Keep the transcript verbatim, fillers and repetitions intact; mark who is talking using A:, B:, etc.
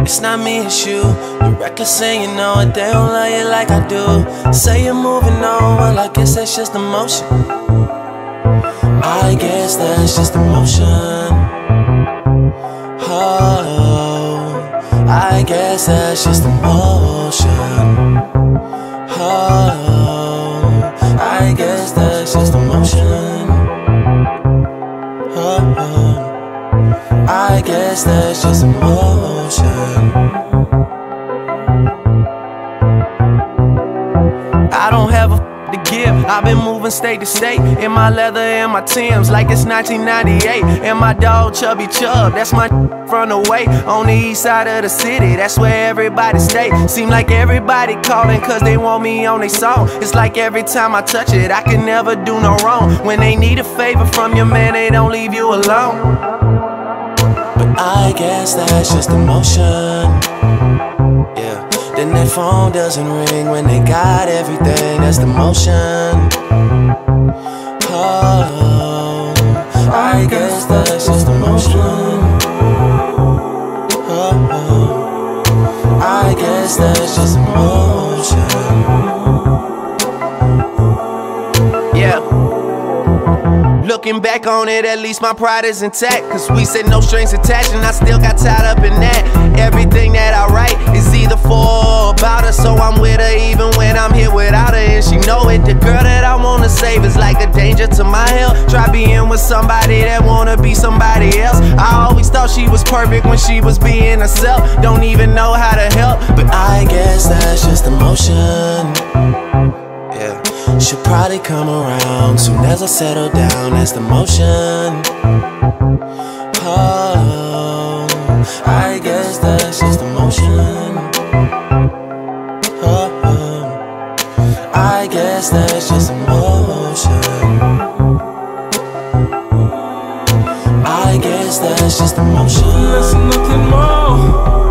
A: It's not me, it's you. You're reckless and you know it. They don't love you like I do. Say you're moving on, well I guess that's just emotion. I guess that's just emotion. Oh, I guess that's just emotion. Oh, I guess that's just emotion. Oh, I guess that's just emotion. I don't have a to give. I've been moving state to state in my leather and my Timbs like it's nineteen ninety-eight. And my dog Chubby Chub, that's my from the way on the east side of the city. That's where everybody stay. Seem like everybody calling cause they want me on their song. It's like every time I touch it, I can never do no wrong. When they need a favor from your man, they don't leave you alone. But I guess that's just emotion. Yeah. Then their phone doesn't ring when they got everything. That's the motion. Oh, I guess that's just emotion. Oh, I guess that's just emotion. Yeah. Looking back on it, at least my pride is intact. Cause we said no strings attached and I still got tied up in that. Everything that I write is either for or about her. So I'm with her even when I'm here without her, and she know it. The girl that I wanna save is like a danger to my health. Try being with somebody that wanna be somebody else. I always thought she was perfect when she was being herself. Don't even know how to help, but I guess that's just emotion. Yeah. She'll probably come around soon as I settle down. That's the motion. Oh, I guess that's just emotion. Oh, I guess that's just emotion. I guess that's just emotion.
B: That's nothing more.